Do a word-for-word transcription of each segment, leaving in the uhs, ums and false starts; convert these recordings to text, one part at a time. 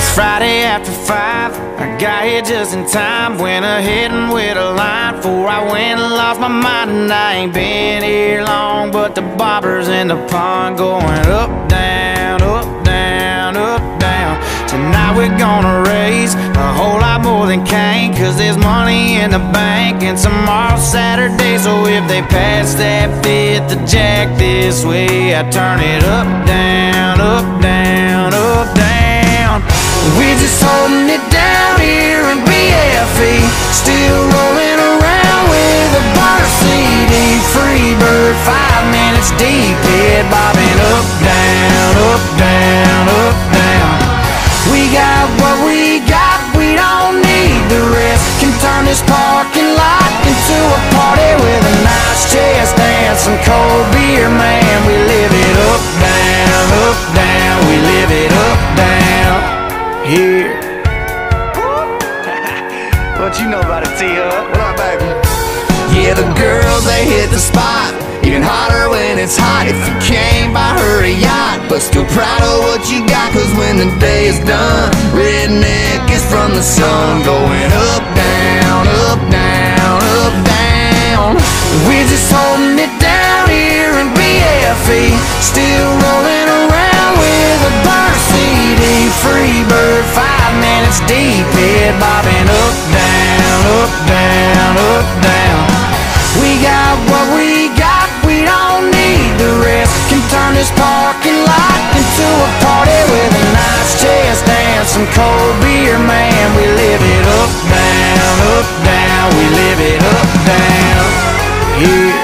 Friday after five, I got here just in time. Went ahead and with a line before I went and lost my mind. And I ain't been here long, but the bobbers in the pond going up, down, up, down, up, down. Tonight we're gonna raise a whole lot more than Cain, cause there's money in the bank and tomorrow's Saturday. So if they pass that fifth to Jack this way, I turn it up, down, up, down, up, down. We're just holding it down here in B F E, still rolling around with a bar C D. Free bird, five minutes deep, head bobbing up, down, up, down, up, down. We got what we got, we don't need the rest. Can turn this parking lot into a party with a nice chest and some cold beer, man. We live it up, down, up, down. We live it up, down here. What you know about it, T-Up? What up, baby? Yeah, the girls, they hit the spot. Even hotter when it's hot. If you came by her a yacht, but still proud of what you got, cause when the day is done, redneck is from the sun. Going up, down, up, down, up, down. We're just holding it down here in B F E, still rolling around with a bar C D. Free bird, five minutes deep, head bobbing up, down, up, down, up, down. We got what we got, we don't need the rest. Can turn this parking lot into a party with a nice chest and some cold beer, man. We live it up, down, up, down. We live it up, down here.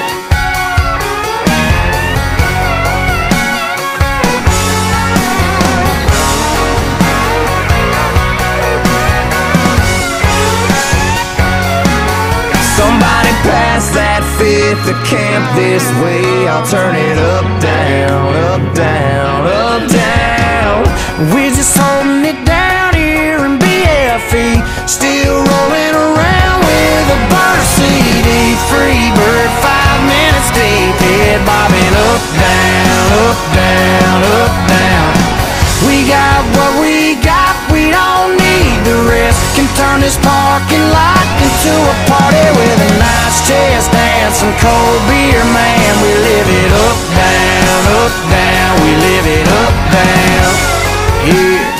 Somebody pass that fifth to camp this way. I'll turn it up, down, up, down, up, down. We're just holding it down here in B F E, still rolling around with a bar C D. Free bird, five minutes deep, head bobbing up, down, up, down, up, down. We got what we got, we don't need the rest. Can turn this parking lot into a party with a nice chest and some cold beer, man. We live it up, down, up, down. We live it up, down here.